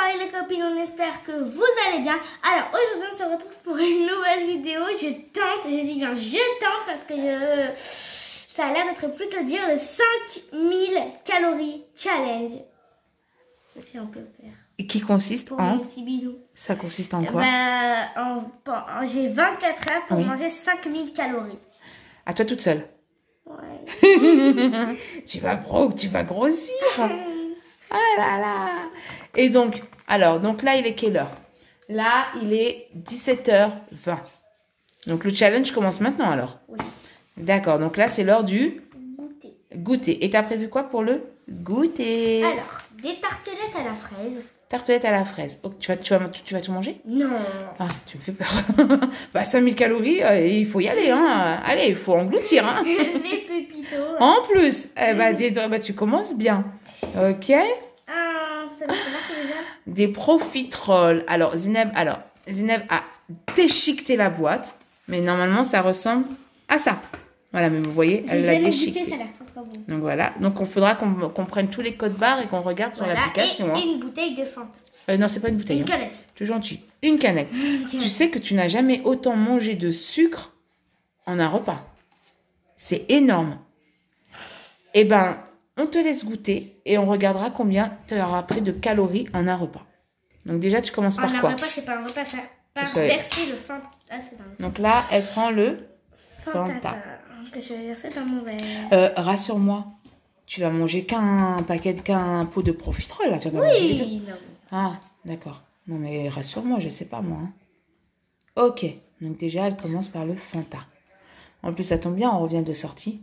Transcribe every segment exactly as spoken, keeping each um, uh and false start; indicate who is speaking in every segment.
Speaker 1: pareil les copines, on espère que vous allez bien. Alors aujourd'hui on se retrouve pour une nouvelle vidéo. Je tente, je dis bien je tente parce que je... ça a l'air d'être plutôt dur, le cinq mille calories challenge. Je suis un peu peur.
Speaker 2: Et qui consiste
Speaker 1: pour
Speaker 2: en...
Speaker 1: mon petit bidou.
Speaker 2: Ça consiste en quoi?
Speaker 1: Bah, en, en, j'ai vingt-quatre heures pour
Speaker 2: oui.
Speaker 1: manger cinq mille calories.
Speaker 2: À toi toute seule?
Speaker 1: Ouais.
Speaker 2: tu, vas gros, tu vas grossir. Ah là là. Et donc, alors, donc là, il est quelle heure? Là, il est dix-sept heures vingt. Donc, le challenge commence maintenant, alors?
Speaker 1: Oui.
Speaker 2: D'accord, donc là, c'est l'heure du...
Speaker 1: Goûter.
Speaker 2: Goûter. Et t'as prévu quoi pour le goûter?
Speaker 1: Alors, des tartelettes à la fraise.
Speaker 2: Tartelette à la fraise. Oh, tu, vas, tu, vas, tu, tu vas tout manger?
Speaker 1: Non.
Speaker 2: Ah, tu me fais peur. Bah, cinq mille calories, euh, il faut y aller, hein. Allez, il faut engloutir, hein.
Speaker 1: Les pépitos.
Speaker 2: En plus, eh bah, dis, bah, tu commences bien. Ok.
Speaker 1: Ah, ça va commencer déjà.
Speaker 2: Des profiteroles. Alors, Zineb, alors, Zineb a déchiqueté la boîte. Mais normalement, ça ressemble à ça. Voilà, mais vous voyez, elle l'a déchiqueté.
Speaker 1: Goûté, ça a l'air très, très bon.
Speaker 2: Donc voilà. Donc, il faudra qu'on qu'on prenne tous les codes barres et qu'on regarde sur
Speaker 1: Voilà.
Speaker 2: l'application.
Speaker 1: Et,
Speaker 2: hein.
Speaker 1: et une bouteille de Fanta.
Speaker 2: Euh, non, c'est pas une bouteille.
Speaker 1: Une
Speaker 2: hein.
Speaker 1: canette.
Speaker 2: Tu es gentil. Une canette.
Speaker 1: Une canette.
Speaker 2: Tu sais que tu n'as jamais autant mangé de sucre en un repas. C'est énorme. Eh ben, on te laisse goûter et on regardera combien tu auras pris de calories en un repas. Donc déjà, tu commences par
Speaker 1: en
Speaker 2: quoi?
Speaker 1: Un repas, c'est pas un repas, ça. Par
Speaker 2: Ça-
Speaker 1: verser le Fanta. Ah, c'est un
Speaker 2: Donc là, elle prend le
Speaker 1: Fanta.
Speaker 2: Fanta.
Speaker 1: Que je vais verser dans mon verre.
Speaker 2: Euh, rassure-moi, tu vas manger qu'un paquet, qu'un pot de profiterole là. Tu vas pas manger les deux.
Speaker 1: Oui, non.
Speaker 2: Ah, d'accord. Non mais rassure-moi, je sais pas moi. hein. Ok. Donc déjà, elle commence par le Fanta. En plus, ça tombe bien, on revient de sortie.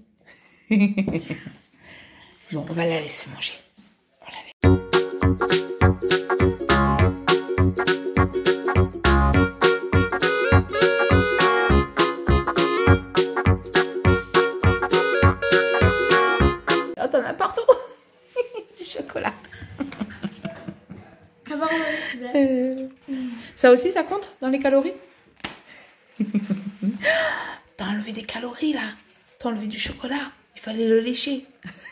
Speaker 2: Bon, on va la laisser manger. On la laisse. Oh, t'en as partout. Du chocolat.
Speaker 1: Ah bon, ouais,
Speaker 2: Euh, Ça aussi, ça compte dans les calories? T'as enlevé des calories là. T'as enlevé du chocolat. Il fallait le lécher.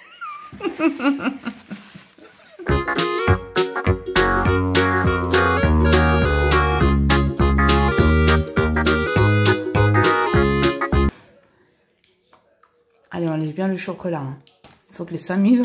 Speaker 2: Allez, on lèche bien le chocolat. hein. Il faut que les cinq mille...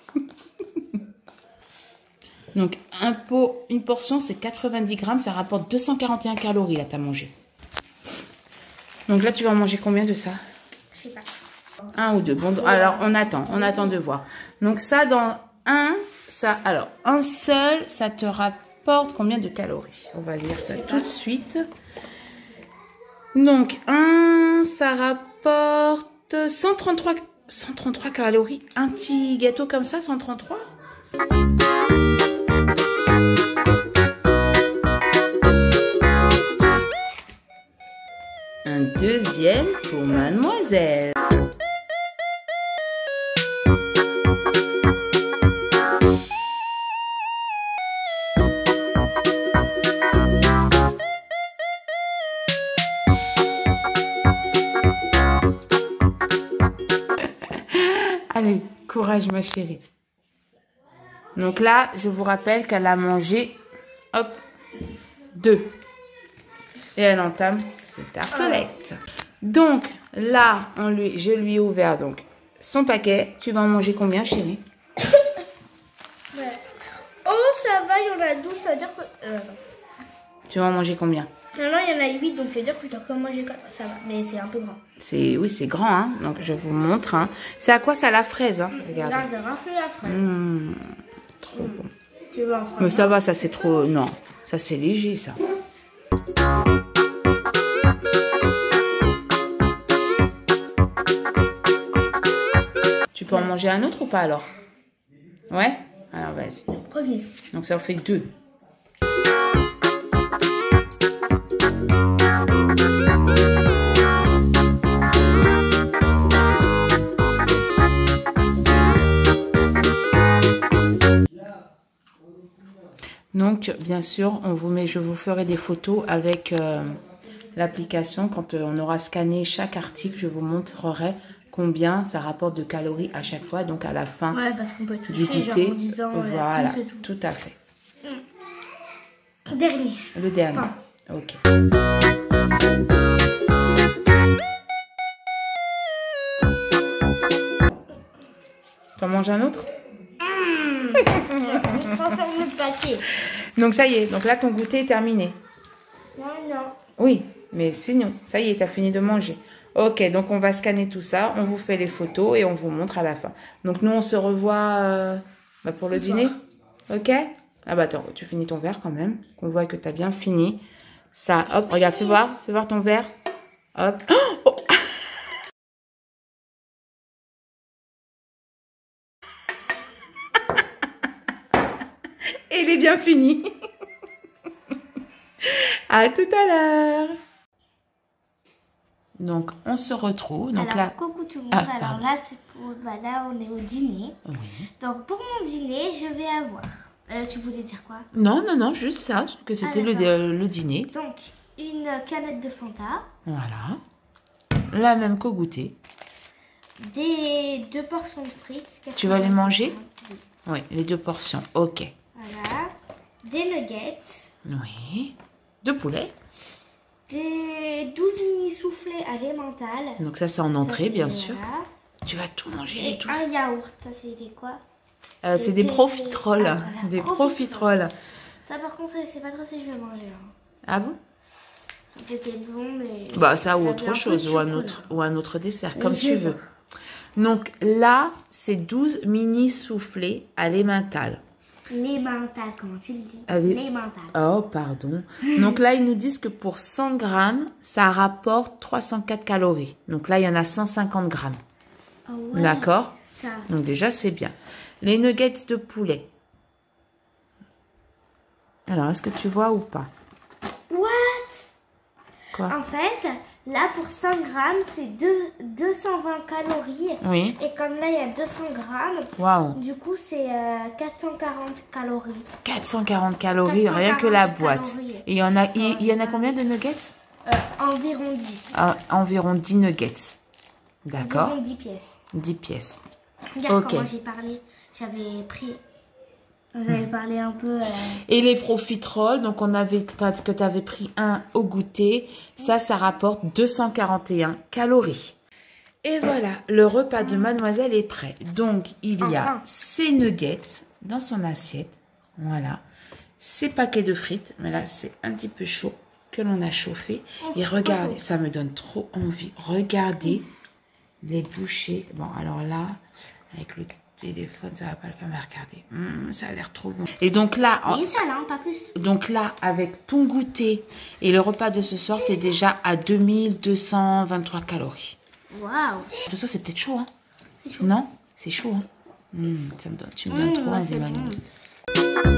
Speaker 2: Donc, un pot, une portion, c'est quatre-vingt-dix grammes. Ça rapporte deux cent quarante et un calories, là, tu as mangé. Donc là, tu vas manger combien de ça?
Speaker 1: Je sais pas.
Speaker 2: Un ou deux. Bon, alors, on attend. On attend de voir. Donc ça, dans un, ça... Alors, un seul, ça te rapporte combien de calories? On va lire ça tout de suite. Donc, un, ça rapporte cent trente-trois, cent trente-trois calories. Un petit gâteau comme ça, cent trente-trois? Un deuxième pour mademoiselle. Allez, courage ma chérie. Donc là, je vous rappelle qu'elle a mangé, hop, deux. Et elle entame ses tartelettes. Donc là, on lui, je lui ai ouvert donc son paquet. Tu vas en manger combien, chérie?
Speaker 1: Ouais. Oh, ça va, il y en a douze, ça veut dire que... Euh,
Speaker 2: Tu vas en manger combien?
Speaker 1: non, non, il y en a huit, donc ça veut dire que je dois quand même manger quatre. Ça va, mais c'est un peu grand.
Speaker 2: C'est, oui, c'est grand, hein. Donc je vous montre. Hein. C'est à quoi ça, la fraise, hein? Regardez.
Speaker 1: Là, j'ai raflé la fraise.
Speaker 2: Mmh, trop bon.
Speaker 1: Tu veux en prendre
Speaker 2: Mais ça
Speaker 1: un?
Speaker 2: va, ça c'est trop... Non, ça c'est léger, ça. Tu peux en manger un autre ou pas alors? Ouais? Alors vas-y.
Speaker 1: Premier.
Speaker 2: Donc ça en fait deux. Donc, bien sûr, on vous met, je vous ferai des photos avec euh, l'application. Quand euh, on aura scanné chaque article, je vous montrerai combien ça rapporte de calories à chaque fois. Donc, à la fin
Speaker 1: ouais, parce qu'on peut
Speaker 2: du
Speaker 1: tricher,
Speaker 2: goûter,
Speaker 1: genre en disant,
Speaker 2: voilà,
Speaker 1: euh, tout,
Speaker 2: tout à fait.
Speaker 1: Dernier.
Speaker 2: Le dernier.
Speaker 1: Enfin.
Speaker 2: Ok. Tu en manges un autre?
Speaker 1: Mmh. Je transforme le paquet.
Speaker 2: Donc ça y est, donc là ton goûter est terminé.
Speaker 1: Non, non.
Speaker 2: Oui, mais c'est non. Ça y est, tu as fini de manger. Ok, donc on va scanner tout ça, on vous fait les photos et on vous montre à la fin. Donc nous, on se revoit euh, bah, pour le dîner. Ok? Ah bah attends, tu finis ton verre quand même. Qu'on voit que tu as bien fini. Ça, hop, regarde, fais voir. Fais voir ton verre. Hop. Oh. Et il est bien fini. À tout à l'heure. Donc, on se retrouve. Donc
Speaker 1: alors,
Speaker 2: là...
Speaker 1: coucou tout le monde.
Speaker 2: Ah,
Speaker 1: alors
Speaker 2: pardon.
Speaker 1: là, c'est pour... Bah, là, on est au dîner.
Speaker 2: Oui.
Speaker 1: Donc, pour mon dîner, je vais avoir... Euh, tu voulais dire quoi?
Speaker 2: Non, non, non, juste ça, que c'était
Speaker 1: Ah,
Speaker 2: le,
Speaker 1: d'accord.
Speaker 2: euh, le dîner.
Speaker 1: Donc, une canette de Fanta.
Speaker 2: Voilà. La même qu'au goûter.
Speaker 1: Des deux portions de frites.
Speaker 2: Tu vas les manger?
Speaker 1: Oui.
Speaker 2: Oui, les deux portions. Ok.
Speaker 1: Voilà. Des nuggets.
Speaker 2: Oui. Deux poulets.
Speaker 1: Des douze mini soufflés à l'emmental.
Speaker 2: Donc ça, c'est en entrée,
Speaker 1: Ça,
Speaker 2: bien
Speaker 1: c'est-
Speaker 2: sûr.
Speaker 1: voilà.
Speaker 2: Tu vas tout manger
Speaker 1: Et
Speaker 2: et tout
Speaker 1: un
Speaker 2: ça.
Speaker 1: yaourt. Ça, c'est des quoi?
Speaker 2: Euh, c'est des
Speaker 1: des-
Speaker 2: profiteroles.
Speaker 1: Ah, voilà,
Speaker 2: Des
Speaker 1: profiteroles.
Speaker 2: profiteroles.
Speaker 1: Ça, par contre, je sais pas trop si je vais manger. hein.
Speaker 2: Ah bon?
Speaker 1: C'était bon, mais...
Speaker 2: Bah ça ou
Speaker 1: avait un
Speaker 2: autre
Speaker 1: peu de
Speaker 2: chose, ou un
Speaker 1: chocolat.
Speaker 2: autre, ou un autre dessert,
Speaker 1: Et
Speaker 2: comme
Speaker 1: je
Speaker 2: tu
Speaker 1: veux.
Speaker 2: veux. Donc là, c'est douze mini soufflés à l'emmental.
Speaker 1: Les mentales, comment tu le dis?
Speaker 2: Allez.
Speaker 1: Les mentales.
Speaker 2: Oh, pardon. Donc là, ils nous disent que pour cent grammes, ça rapporte trois cent quatre calories. Donc là, il y en a cent cinquante grammes.
Speaker 1: Ah ouais,
Speaker 2: D'accord?
Speaker 1: ça.
Speaker 2: Donc déjà, c'est bien. Les nuggets de poulet. Alors, est-ce que tu vois ou pas?
Speaker 1: What?
Speaker 2: Quoi?
Speaker 1: En fait, là, pour cent grammes, c'est deux- deux cent vingt calories.
Speaker 2: Oui.
Speaker 1: Et comme là, il y a deux cents grammes,
Speaker 2: Waouh.
Speaker 1: du coup, c'est euh, quatre cent quarante calories.
Speaker 2: quatre cent quarante calories,
Speaker 1: quatre cent
Speaker 2: rien que la
Speaker 1: quarante
Speaker 2: boîte.
Speaker 1: calories.
Speaker 2: Et il y en a, il, il y en a combien de nuggets?
Speaker 1: Euh, environ dix.
Speaker 2: Ah, environ dix nuggets. D'accord?
Speaker 1: Environ dix pièces.
Speaker 2: dix pièces.
Speaker 1: Regarde
Speaker 2: Ok.
Speaker 1: comment j'ai parlé. J'avais pris... J'avais parlé un peu... euh,
Speaker 2: Et les profiteroles, donc on avait que tu avais pris un au goûter, ça, ça rapporte deux cent quarante et un calories. Et voilà, le repas de mademoiselle est prêt. Donc, il y a
Speaker 1: Enfin.
Speaker 2: ses nuggets dans son assiette, voilà, ses paquets de frites, mais là, c'est un petit peu chaud que l'on a chauffé. Et regardez, ça me donne trop envie. Regardez les bouchées. Bon, alors là, avec le téléphone, ça va pas le faire, mais regardez, Hum, ça a l'air trop bon. Et donc là, en-
Speaker 1: Et ça, là, pas plus.
Speaker 2: donc là, avec ton goûter et le repas de ce soir, tu es déjà à deux mille deux cent vingt-trois calories.
Speaker 1: Waouh.
Speaker 2: De toute façon, c'est peut-être chaud, hein? Non? C'est chaud, hein? Hum, ça me donne, tu me donnes
Speaker 1: Mmh,
Speaker 2: trop
Speaker 1: ouais,
Speaker 2: envie,
Speaker 1: c'est
Speaker 2: Manon.
Speaker 1: bon.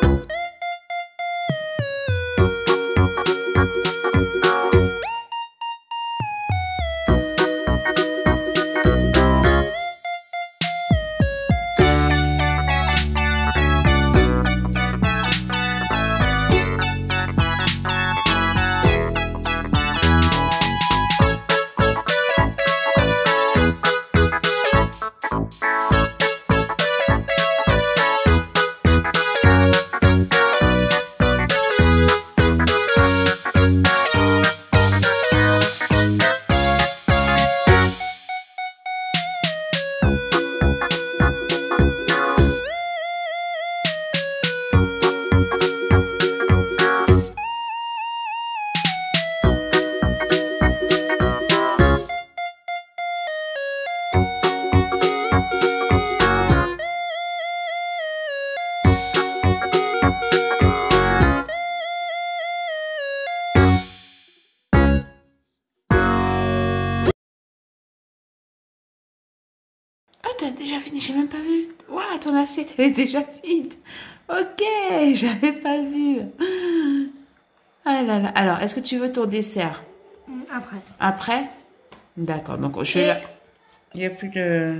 Speaker 2: Ah, t'as déjà fini, j'ai même pas vu. Waouh, ton assiette, elle est déjà vide. Ok, j'avais pas vu. Ah là là. Alors, est-ce que tu veux ton dessert
Speaker 1: Mmh, Après.
Speaker 2: après? D'accord, donc je vais
Speaker 1: Et-
Speaker 2: là. Il n'y a plus de...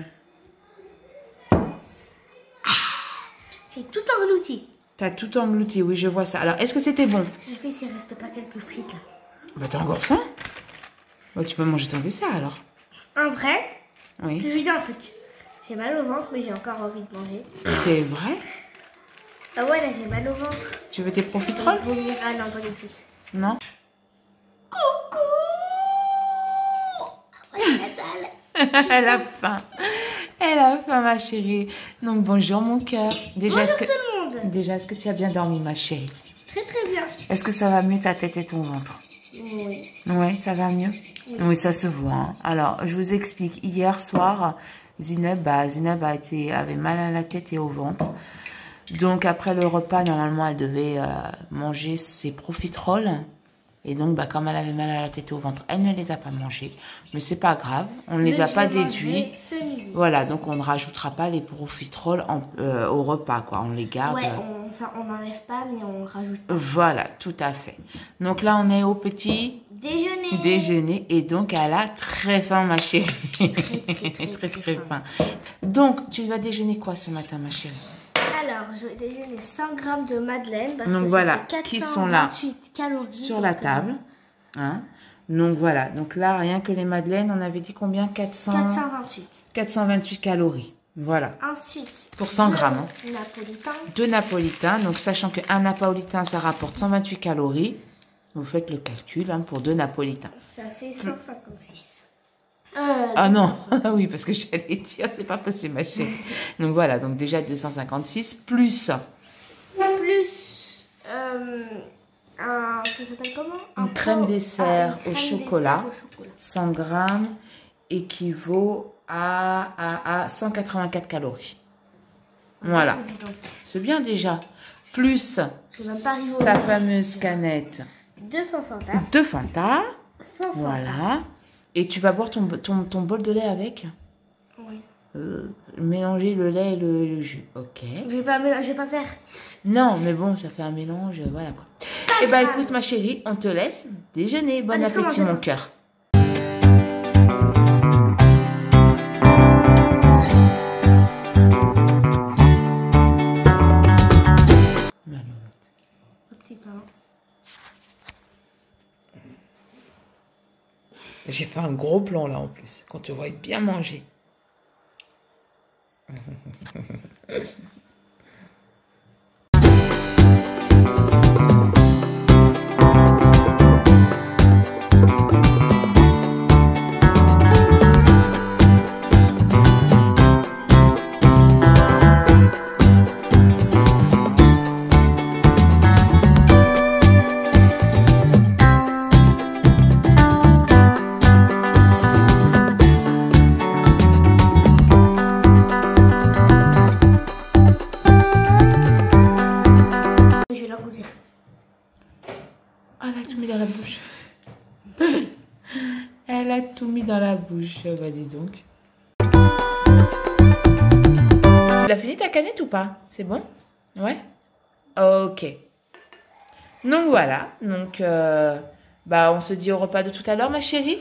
Speaker 1: J'ai tout englouti.
Speaker 2: T'as tout englouti, oui, je vois ça. Alors, est-ce que c'était bon?
Speaker 1: Je fais s'il reste pas quelques frites là.
Speaker 2: Bah, t'as encore faim? Bah, tu peux manger ton dessert alors.
Speaker 1: En vrai, je
Speaker 2: Oui.
Speaker 1: lui dis un truc. J'ai mal au ventre, mais j'ai encore envie de manger.
Speaker 2: C'est vrai?
Speaker 1: Ah ouais, là j'ai mal au ventre.
Speaker 2: Tu veux tes profiteroles?
Speaker 1: Ah non, pas de suite.
Speaker 2: Non.
Speaker 1: Coucou.
Speaker 2: Elle a faim. Elle a faim, ma chérie. Donc, bonjour, mon cœur. Déjà,
Speaker 1: Bonjour
Speaker 2: que...
Speaker 1: tout le monde.
Speaker 2: Déjà, est-ce que tu as bien dormi, ma chérie?
Speaker 1: Très très bien.
Speaker 2: Est-ce que ça va mieux ta tête et ton ventre?
Speaker 1: Oui.
Speaker 2: Oui, ça va mieux? Oui, oui, ça se voit. Hein. Alors, je vous explique. Hier soir, Zineb, bah, Zineb a été, avait mal à la tête et au ventre. Donc, après le repas, normalement, elle devait euh, manger ses profiteroles. Et donc, bah, comme elle avait mal à la tête et au ventre, elle ne les a pas mangés. Mais c'est pas grave, on ne les a pas déduits. Voilà, donc on ne rajoutera pas les profiteroles en, euh, au repas, quoi. On les garde.
Speaker 1: Ouais, on, enfin, on n'enlève pas, mais on rajoute pas.
Speaker 2: Voilà, tout à fait. Donc là, on est au petit
Speaker 1: déjeuner.
Speaker 2: Déjeuner. Et donc, elle a très faim, ma chérie.
Speaker 1: Très, très, très, très, très, très
Speaker 2: faim. Donc, tu vas déjeuner quoi ce matin, ma chérie?
Speaker 1: Alors, je vais déjeuner cent grammes de madeleine. Parce
Speaker 2: donc
Speaker 1: que
Speaker 2: voilà,
Speaker 1: quatre
Speaker 2: qui
Speaker 1: cent
Speaker 2: sont là
Speaker 1: calories,
Speaker 2: sur la table. Hein? Donc voilà, donc là, rien que les madeleines, on avait dit combien? quatre cents...
Speaker 1: quatre cent vingt-huit.
Speaker 2: quatre cent vingt-huit calories. Voilà.
Speaker 1: Ensuite,
Speaker 2: pour cent grammes. Hein.
Speaker 1: Napolitain.
Speaker 2: Deux napolitains. Donc, sachant qu'un napolitain, ça rapporte cent vingt-huit calories. Vous faites le calcul hein, pour deux napolitains.
Speaker 1: Ça fait cent cinquante-six.
Speaker 2: Euh, ah non, oui, parce que j'allais dire, c'est pas possible, ma chérie. Donc voilà, donc déjà deux cent cinquante-six, plus...
Speaker 1: Plus... Euh, un, ça s'appelle comment un
Speaker 2: Une crème dessert,
Speaker 1: ah, une
Speaker 2: au,
Speaker 1: crème
Speaker 2: chocolat,
Speaker 1: dessert au chocolat.
Speaker 2: cent grammes, équivaut à, à, à cent quatre-vingt-quatre calories. Voilà. C'est bien déjà. Plus sa fameuse canette
Speaker 1: de Fanta.
Speaker 2: De Fanta. Voilà. Et tu vas boire ton, ton, ton bol de lait avec?
Speaker 1: Oui.
Speaker 2: Euh, mélanger le lait et le, le jus. Ok.
Speaker 1: Je vais pas, je vais pas faire.
Speaker 2: Non, mais bon, ça fait un mélange. Voilà quoi. Eh bien, écoute, ma chérie, on te laisse déjeuner. Bon
Speaker 1: Allez,
Speaker 2: appétit, mon cœur. J'ai fait un gros plan là en plus, qu'on te voit bien manger. Elle a tout mis dans la bouche. Elle a tout mis dans la bouche. Bah dis donc. Tu as fini ta canette ou pas? C'est bon? Ouais? Ok. Donc voilà. Donc euh, bah on se dit au repas de tout à l'heure, ma chérie.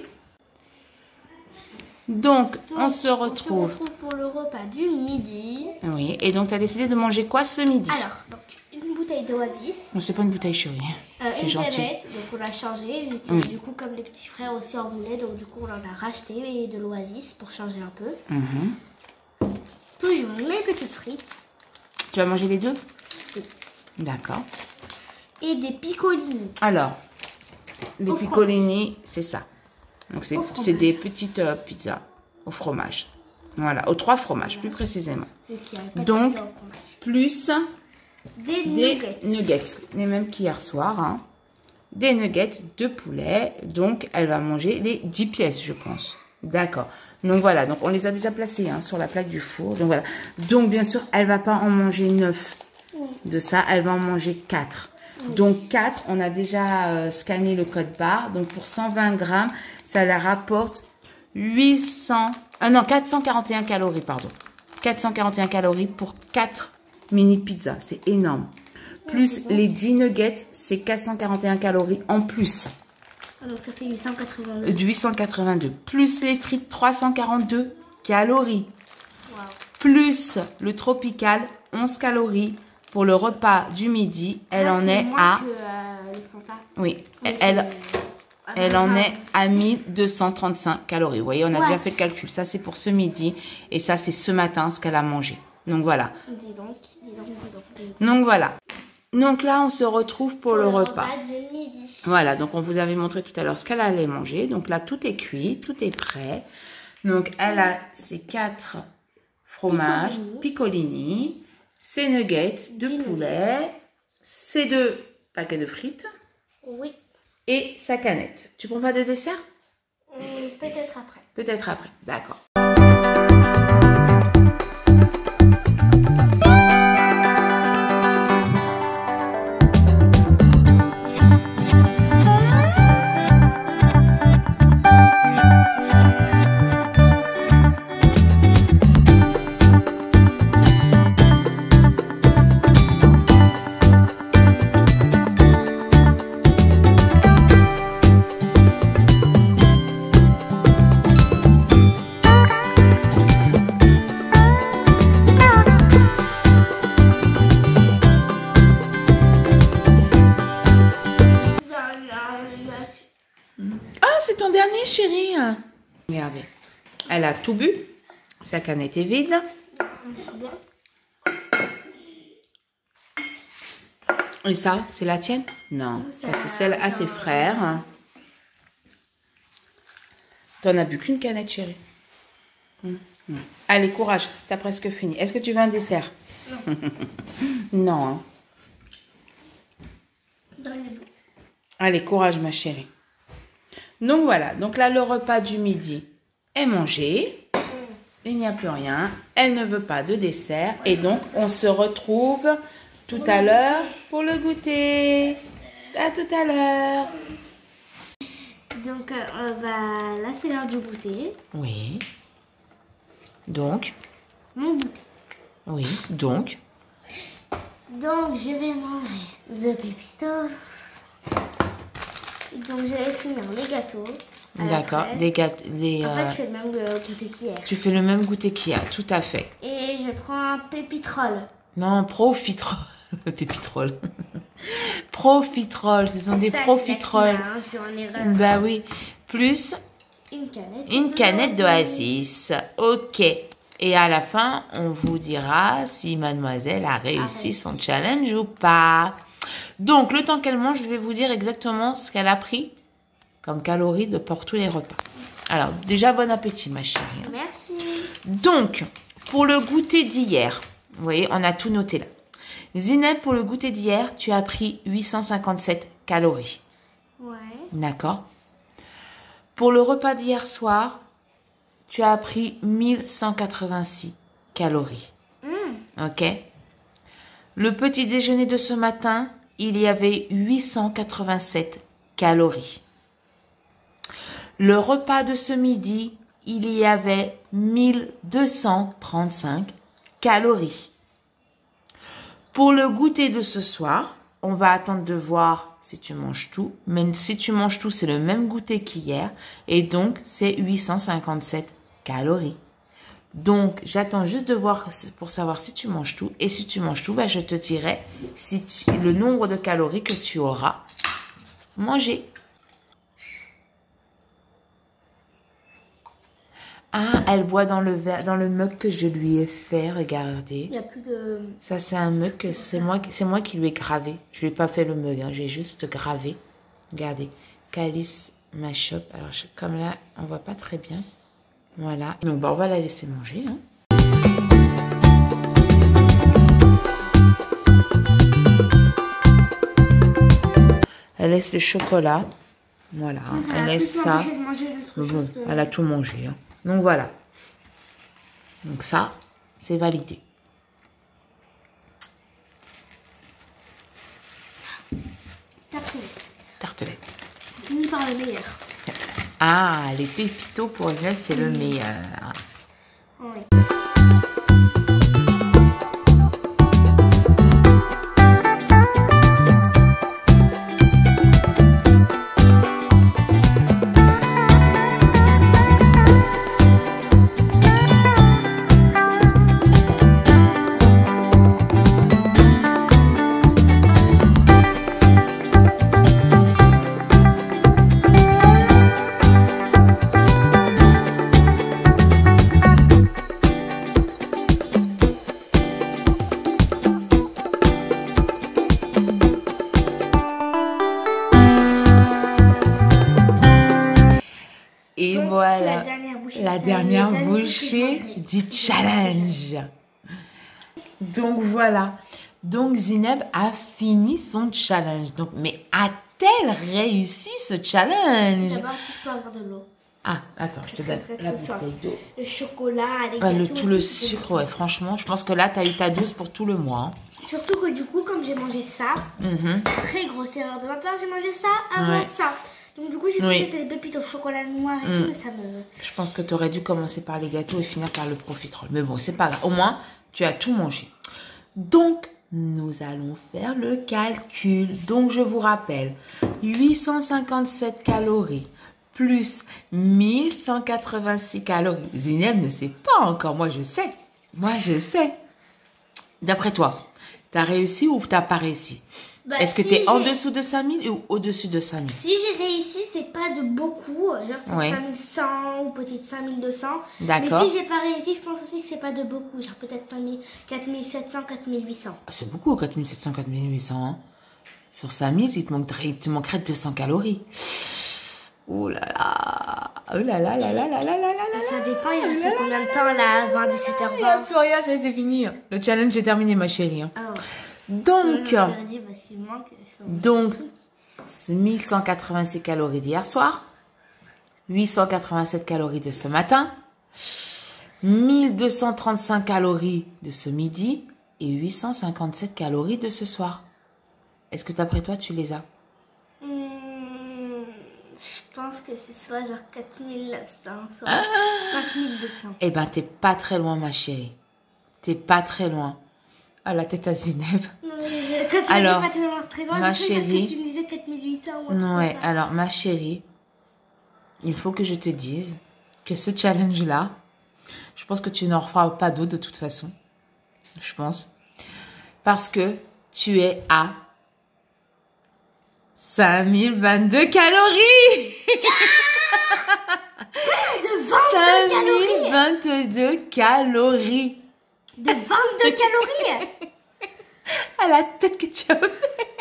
Speaker 2: Donc, donc on se retrouve.
Speaker 1: On se retrouve pour le repas du midi.
Speaker 2: Oui. Et donc tu as décidé de manger quoi ce midi?
Speaker 1: Alors, donc une bouteille d'Oasis.
Speaker 2: Non, c'est pas une bouteille, chérie.
Speaker 1: Euh,
Speaker 2: T'es
Speaker 1: une
Speaker 2: gentille.
Speaker 1: canette, donc on l'a changé. Oui. Du coup, comme les petits frères aussi en voulaient, donc du coup on en a racheté et de l'Oasis pour changer un peu.
Speaker 2: Mm-hmm.
Speaker 1: Toujours les petites frites.
Speaker 2: Tu vas manger les deux?
Speaker 1: Oui.
Speaker 2: D'accord.
Speaker 1: Et des piccolini.
Speaker 2: Alors, les piccolini, c'est ça. Donc c'est des petites euh, pizzas au fromage. Voilà, aux trois fromages, voilà. Plus précisément. Donc, plus
Speaker 1: des,
Speaker 2: des
Speaker 1: nuggets.
Speaker 2: nuggets, les mêmes qu'hier soir. Hein. Des nuggets de poulet. Donc, elle va manger les dix pièces, je pense. D'accord. Donc, voilà. Donc, on les a déjà placés hein, sur la plaque du four. Donc, voilà. Donc, bien sûr, elle ne va pas en manger neuf oui. de ça. Elle va en manger quatre. Oui. Donc, quatre, on a déjà euh, scanné le code barre. Donc, pour cent vingt grammes, ça la rapporte huit cents... Ah non, quatre cent quarante et un calories, pardon. quatre cent quarante et un calories pour quatre mini pizzas. C'est énorme. Plus les dix nuggets, c'est quatre cent quarante et un calories en plus.
Speaker 1: Donc ça fait huit cent quatre-vingt-deux.
Speaker 2: huit cent quatre-vingt-deux. Plus les frites, trois cent quarante-deux calories.
Speaker 1: Wow.
Speaker 2: Plus le tropical, onze calories. Pour le repas du midi, elle ah, en est, est à...
Speaker 1: Que, euh, le Fanta.
Speaker 2: Oui, oui elle, elle en est à mille deux cent trente-cinq calories. Vous voyez, on a ouais. déjà fait le calcul. Ça, c'est pour ce midi. Et ça, c'est ce matin, ce qu'elle a mangé. Donc voilà.
Speaker 1: Dis donc, dis donc, dis donc, dis donc.
Speaker 2: Donc voilà. Donc là, on se retrouve pour, pour le, le repas.
Speaker 1: repas du midi.
Speaker 2: Voilà, donc on vous avait montré tout à l'heure ce qu'elle allait manger. Donc là, tout est cuit, tout est prêt. Donc elle a ses quatre fromages, piccolini, piccolini ses nuggets de Dino. poulet, ses deux paquets de frites.
Speaker 1: Oui.
Speaker 2: Et sa canette. Tu prends pas de dessert?
Speaker 1: hum, Peut-être après.
Speaker 2: Peut-être après, d'accord. C'est ton dernier, chérie. Regardez. Elle a tout bu. Sa canette est vide. Et ça, c'est la tienne? Non. Ça, c'est celle à ses frères. T'en as bu qu'une canette, chérie. Allez, courage. T'as presque fini. Est-ce que tu veux un dessert? Non. Non. Allez, courage, ma chérie. Donc voilà, donc là le repas du midi est mangé, il n'y a plus rien, elle ne veut pas de dessert et donc on se retrouve tout à l'heure pour le goûter. À tout à l'heure.
Speaker 1: Donc euh, bah, là c'est l'heure du goûter.
Speaker 2: Oui. Donc.
Speaker 1: Mmh.
Speaker 2: Oui, donc.
Speaker 1: Donc je vais manger de pépito. Donc je vais finir les gâteaux.
Speaker 2: D'accord, des gâteaux. Des,
Speaker 1: en fait,
Speaker 2: euh...
Speaker 1: je fais le même goûter qu'hier.
Speaker 2: Tu fais le même goûter qu'hier, tout à fait.
Speaker 1: Et je prends un pépitrol.
Speaker 2: Non, profiterole. Pépitrol. Profiterole, ce sont des profiteroles.
Speaker 1: Hein,
Speaker 2: bah oui. Plus
Speaker 1: une canette,
Speaker 2: une canette d'Oasis. Ok. Et à la fin, on vous dira si mademoiselle a réussi ah, son challenge ou pas. Donc, le temps qu'elle mange, je vais vous dire exactement ce qu'elle a pris comme calories de pour tous les repas. Alors, déjà, bon appétit, ma chérie.
Speaker 1: Merci.
Speaker 2: Donc, pour le goûter d'hier, vous voyez, on a tout noté là. Zineb, pour le goûter d'hier, tu as pris huit cent cinquante-sept calories.
Speaker 1: Ouais.
Speaker 2: D'accord. Pour le repas d'hier soir, tu as pris mille cent quatre-vingt-six calories. Mm. Ok. Le petit déjeuner de ce matin, il y avait huit cent quatre-vingt-sept calories. Le repas de ce midi, il y avait mille deux cent trente-cinq calories. Pour le goûter de ce soir, on va attendre de voir si tu manges tout. Mais si tu manges tout, c'est le même goûter qu'hier. Et donc, c'est huit cent cinquante-sept calories. Donc, j'attends juste de voir pour savoir si tu manges tout. Et si tu manges tout, bah, je te dirai si tu, le nombre de calories que tu auras mangé. Ah, elle boit dans le verre, dans le mug que je lui ai fait, regardez.
Speaker 1: Il n'y a plus de...
Speaker 2: Ça, c'est un mug que c'est moi, c'est moi qui lui ai gravé. Je lui ai pas fait le mug, hein, j'ai juste gravé. Regardez, Calice Mashup. Alors, je, comme là, on voit pas très bien. Voilà. Donc, bah, on va la laisser manger. Hein. Elle laisse le chocolat. Voilà. Donc, elle, elle laisse ça. Bon, que... Elle a tout mangé. Hein. Donc, voilà. Donc, ça, c'est validé.
Speaker 1: Tartelette.
Speaker 2: Tartelette.
Speaker 1: Fini par le meilleur.
Speaker 2: Ah, les pépitos pour Zineb, c'est le meilleur.
Speaker 1: Oui.
Speaker 2: voilà.
Speaker 1: La dernière bouchée,
Speaker 2: La
Speaker 1: du
Speaker 2: dernière
Speaker 1: challenge.
Speaker 2: bouchée du challenge. Donc voilà. Donc Zineb a fini son challenge. Donc, mais a-t-elle réussi ce challenge?
Speaker 1: D'abord, est-ce que je peux avoir de l'eau?
Speaker 2: Ah, attends, je te donne
Speaker 1: Très, très,
Speaker 2: la
Speaker 1: très
Speaker 2: bouteille d'eau.
Speaker 1: Le chocolat, les
Speaker 2: Ah,
Speaker 1: gâteaux.
Speaker 2: le, tout le
Speaker 1: tout,
Speaker 2: sucre,
Speaker 1: tout.
Speaker 2: ouais, franchement, je pense que là, tu as eu ta dose pour tout le mois. Hein.
Speaker 1: Surtout que du coup, comme j'ai mangé ça,
Speaker 2: Mhm.
Speaker 1: très grosse erreur de ma part, j'ai mangé ça avant
Speaker 2: Ouais.
Speaker 1: ça. Donc du coup, j'ai
Speaker 2: Oui.
Speaker 1: fait que c'était des pépites au chocolat noir et
Speaker 2: Mm.
Speaker 1: tout, mais ça me...
Speaker 2: Je pense que tu aurais dû commencer par les gâteaux et finir par le profiterole. Mais bon, c'est pas grave. Au moins, tu as tout mangé. Donc, nous allons faire le calcul. Donc, je vous rappelle, huit cent cinquante-sept calories plus mille cent quatre-vingt-six calories. Zineb ne sait pas encore. Moi, je sais. Moi, je sais. D'après toi, tu as réussi ou tu n'as pas réussi?
Speaker 1: Bah,
Speaker 2: Est-ce que
Speaker 1: si
Speaker 2: tu es en
Speaker 1: j'ai-
Speaker 2: dessous de cinq mille ou au-dessus de cinq mille?
Speaker 1: Si j'ai réussi, c'est pas de beaucoup, genre c'est
Speaker 2: Ouais.
Speaker 1: cinq mille cent ou peut-être cinq mille deux cents.
Speaker 2: D'accord.
Speaker 1: Mais si j'ai pas réussi, je pense aussi que c'est pas de beaucoup, genre peut-être cinq mille, quatre mille sept cents, quatre mille huit cents.
Speaker 2: Ah, c'est beaucoup, quatre mille sept cents, quatre mille huit cents. Hein. Sur cinq mille, il te, manquerait, il te manquerait deux cents calories. Oh là là. Oh là là là là là là là là là.
Speaker 1: Ça dépend, il reste combien de temps là, avant dix-sept heures
Speaker 2: Il n'y a
Speaker 1: vingt.
Speaker 2: plus rien, ça y est, c'est fini. Le challenge est terminé, ma chérie. hein.
Speaker 1: Ah ouais.
Speaker 2: Donc,
Speaker 1: J'aurais dit, bah, s'il manque, je fais un
Speaker 2: donc
Speaker 1: truc.
Speaker 2: c'est mille cent quatre-vingt-six calories d'hier soir, huit cent quatre-vingt-sept calories de ce matin, mille deux cent trente-cinq calories de ce midi et huit cent cinquante-sept calories de ce soir. Est-ce que d'après toi, tu les as?
Speaker 1: Hmm, je pense que c'est soit genre quatre mille neuf cents, soit
Speaker 2: Ah.
Speaker 1: cinq mille deux cents.
Speaker 2: Eh ben, t'es pas très loin, ma chérie. T'es pas très loin. Ah, la tête à Zineb.
Speaker 1: Non, mais je- quand tu
Speaker 2: Alors,
Speaker 1: m'as dit pas tellement très loin,
Speaker 2: ma
Speaker 1: j'ai cru
Speaker 2: chérie.
Speaker 1: que tu me disais quatre mille huit cents ou un truc
Speaker 2: Ouais,
Speaker 1: comme ça.
Speaker 2: alors, ma chérie, il faut que je te dise que ce challenge-là, je pense que tu n'en referas pas d'autres de toute façon. Je pense. Parce que tu es à cinq mille vingt-deux calories.
Speaker 1: De vingt-deux calories.
Speaker 2: cinq mille vingt-deux calories.
Speaker 1: De vingt-deux calories.
Speaker 2: À la tête que tu as fait.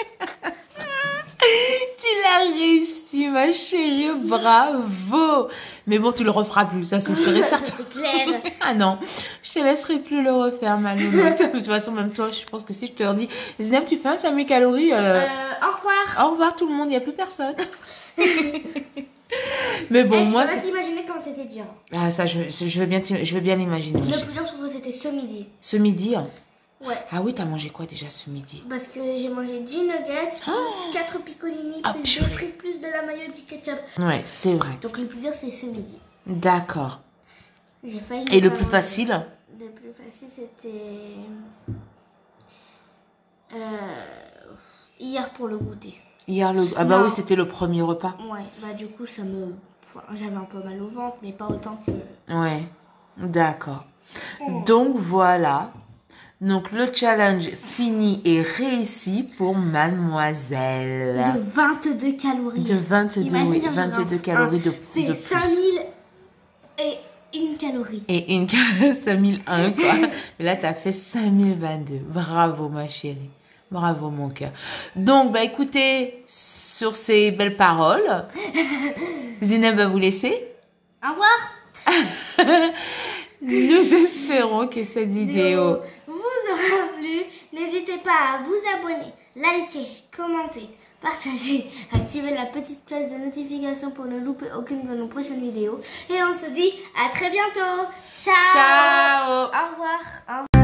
Speaker 2: Tu l'as réussi, ma chérie. Bravo. Mais bon, tu le referas plus. Ça, c'est sûr et certain.
Speaker 1: C'est clair.
Speaker 2: Ah non, je te laisserai plus le refaire, ma louloute. De toute façon, même toi, je pense que si je te redis, Zineb, tu fais un cinq mille calories. euh,
Speaker 1: Euh, au revoir.
Speaker 2: Au revoir tout le monde, il n'y a plus personne. Mais bon,
Speaker 1: Eh,
Speaker 2: moi,
Speaker 1: tu peux pas
Speaker 2: c'est...
Speaker 1: t'imaginer comment c'était dur.
Speaker 2: Ah, ça, je, je veux bien, t'im- je veux bien l'imaginer. ma
Speaker 1: Le
Speaker 2: chérie.
Speaker 1: plus dur, je trouve que c'était ce midi.
Speaker 2: Ce midi, hein.
Speaker 1: Ouais.
Speaker 2: Ah oui, t'as mangé quoi déjà ce midi?
Speaker 1: Parce que j'ai mangé dix nuggets, plus quatre piccolini,
Speaker 2: Ah,
Speaker 1: plus
Speaker 2: purée.
Speaker 1: des frites, plus de la mayo, du ketchup.
Speaker 2: Ouais, c'est vrai.
Speaker 1: Donc le plus dur, c'est ce midi.
Speaker 2: D'accord.
Speaker 1: J'ai failli.
Speaker 2: Et
Speaker 1: ne
Speaker 2: le
Speaker 1: pas
Speaker 2: plus
Speaker 1: manger.
Speaker 2: facile?
Speaker 1: Le plus facile, c'était. Euh... Hier pour le goûter.
Speaker 2: Hier, le... Ah bah
Speaker 1: Non.
Speaker 2: oui, c'était le premier repas.
Speaker 1: Ouais, bah du coup, ça me. Enfin, j'avais un peu mal au ventre, mais pas autant que.
Speaker 2: Ouais, d'accord.
Speaker 1: Oh.
Speaker 2: Donc voilà. Donc le challenge fini et réussi pour mademoiselle.
Speaker 1: De vingt-deux calories.
Speaker 2: De vingt-deux,
Speaker 1: Imagine,
Speaker 2: oui,
Speaker 1: genre,
Speaker 2: vingt-deux
Speaker 1: un-
Speaker 2: calories de,
Speaker 1: fait
Speaker 2: de
Speaker 1: cinq
Speaker 2: plus.
Speaker 1: mille et une calorie.
Speaker 2: Et une cinq mille un, quoi. Mais là, tu as fait cinq mille vingt-deux. Bravo, ma chérie. Bravo, mon cœur. Donc, bah écoutez, sur ces belles paroles, Zineb va vous laisser.
Speaker 1: Au revoir.
Speaker 2: Nous espérons que cette vidéo
Speaker 1: vous aura plu. N'hésitez pas à vous abonner, liker, commenter, partager, activer la petite cloche de notification pour ne louper aucune de nos prochaines vidéos. Et on se dit à très bientôt. Ciao.
Speaker 2: Ciao.
Speaker 1: Au revoir. Au revoir.